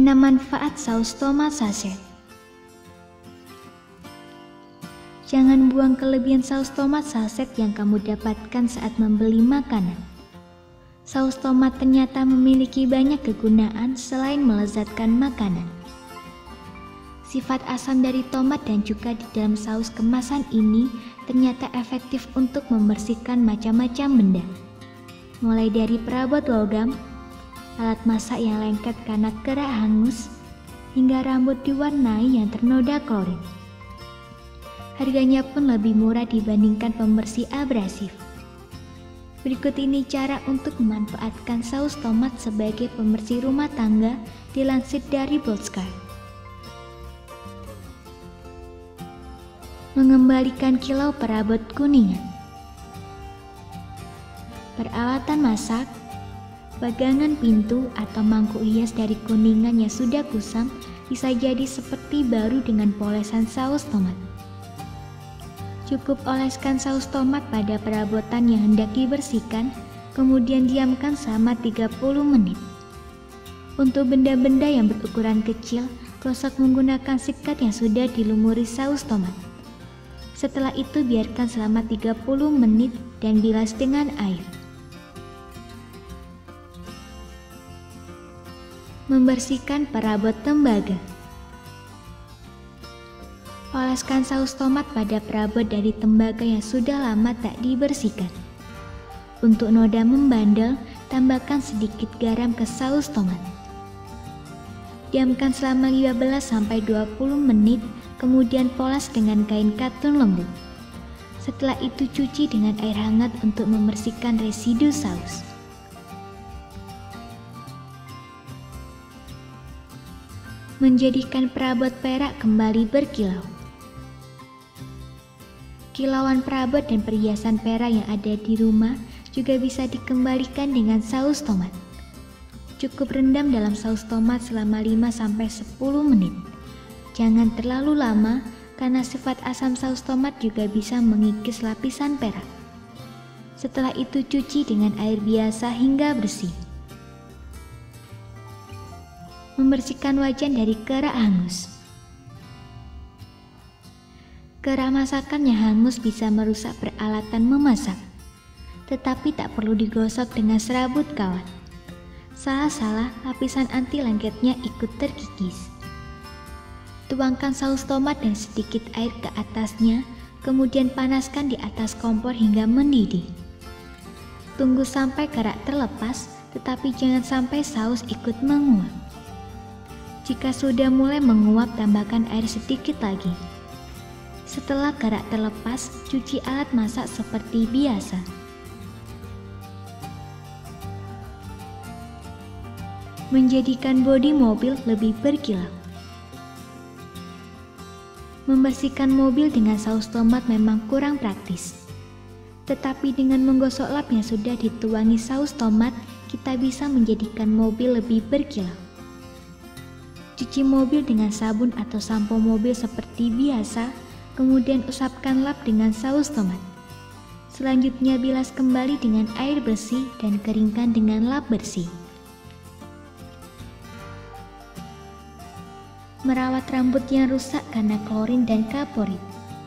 6 manfaat saus tomat sachet. Jangan buang kelebihan saus tomat sachet yang kamu dapatkan saat membeli makanan. Saus tomat ternyata memiliki banyak kegunaan selain melezatkan makanan. Sifat asam dari tomat dan juga di dalam saus kemasan ini ternyata efektif untuk membersihkan macam-macam benda. Mulai dari perabot logam, alat masak yang lengket karena kerak hangus, hingga rambut diwarnai yang ternoda klorin. Harganya pun lebih murah dibandingkan pembersih abrasif. Berikut ini cara untuk memanfaatkan saus tomat sebagai pembersih rumah tangga dilansir dari Boldskar. Mengembalikan kilau perabot kuningan. Peralatan masak, bagangan pintu atau mangkuk hias dari kuningan yang sudah kusam bisa jadi seperti baru dengan polesan saus tomat. Cukup oleskan saus tomat pada perabotan yang hendak dibersihkan, kemudian diamkan selama 30 menit. Untuk benda-benda yang berukuran kecil, gosok menggunakan sikat yang sudah dilumuri saus tomat. Setelah itu biarkan selama 30 menit dan bilas dengan air. Membersihkan perabot tembaga. Oleskan saus tomat pada perabot dari tembaga yang sudah lama tak dibersihkan. Untuk noda membandel, tambahkan sedikit garam ke saus tomat. Diamkan selama 15-20 menit, kemudian poles dengan kain katun lembut. Setelah itu cuci dengan air hangat untuk membersihkan residu saus. Menjadikan perabot perak kembali berkilau. Kilauan perabot dan perhiasan perak yang ada di rumah juga bisa dikembalikan dengan saus tomat. Cukup rendam dalam saus tomat selama 5-10 menit. Jangan terlalu lama karena sifat asam saus tomat juga bisa mengikis lapisan perak. Setelah itu cuci dengan air biasa hingga bersih. Membersihkan wajan dari kerak hangus. Kerak masakan yang hangus bisa merusak peralatan memasak, tetapi tak perlu digosok dengan serabut kawat. Salah-salah, lapisan anti lengketnya ikut terkikis. Tuangkan saus tomat dan sedikit air ke atasnya, kemudian panaskan di atas kompor hingga mendidih. Tunggu sampai kerak terlepas, tetapi jangan sampai saus ikut menguap. Jika sudah mulai menguap, tambahkan air sedikit lagi. Setelah kerak terlepas, cuci alat masak seperti biasa. Menjadikan bodi mobil lebih berkilau. Membersihkan mobil dengan saus tomat memang kurang praktis. Tetapi dengan menggosok lap yang sudah dituangi saus tomat, kita bisa menjadikan mobil lebih berkilau. Cuci mobil dengan sabun atau sampo mobil seperti biasa, kemudian usapkan lap dengan saus tomat. Selanjutnya bilas kembali dengan air bersih dan keringkan dengan lap bersih. Merawat rambut yang rusak karena klorin dan kaporit.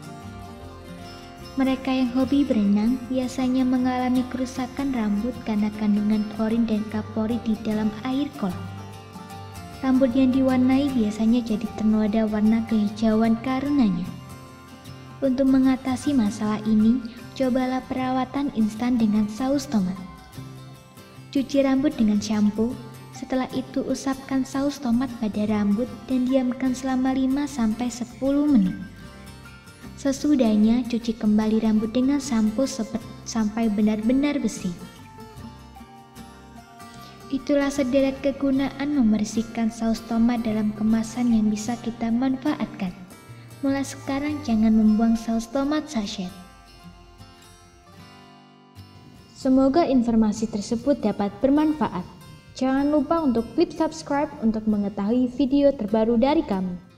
Mereka yang hobi berenang biasanya mengalami kerusakan rambut karena kandungan klorin dan kaporit di dalam air kolam. Rambut yang diwarnai biasanya jadi ternoda warna kehijauan karenanya. Untuk mengatasi masalah ini, cobalah perawatan instan dengan saus tomat. Cuci rambut dengan shampoo, setelah itu usapkan saus tomat pada rambut dan diamkan selama 5-10 menit. Sesudahnya, cuci kembali rambut dengan shampoo sampai benar-benar bersih. Itulah sederet kegunaan membersihkan saus tomat dalam kemasan yang bisa kita manfaatkan. Mulai sekarang jangan membuang saus tomat sachet. Semoga informasi tersebut dapat bermanfaat. Jangan lupa untuk klik subscribe untuk mengetahui video terbaru dari kami.